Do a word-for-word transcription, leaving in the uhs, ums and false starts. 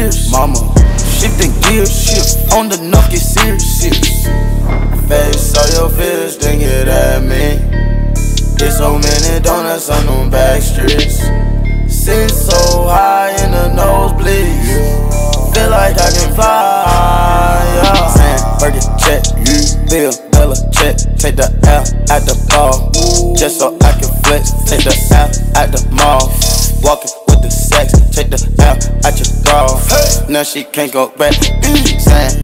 years. Mama, shifting gears, shift on the knock, get serious. Face all your fears, then get at me. Get so many donuts on them back streets. Sitting so high in the nosebleeds. Feel like I can fly, yeah. Sandberg check, Bill Bella check. Take the L at the ball, just so I can flex. Take the L at the mall, walking with the sex. Take the L at your bra, now she can't go back. Sand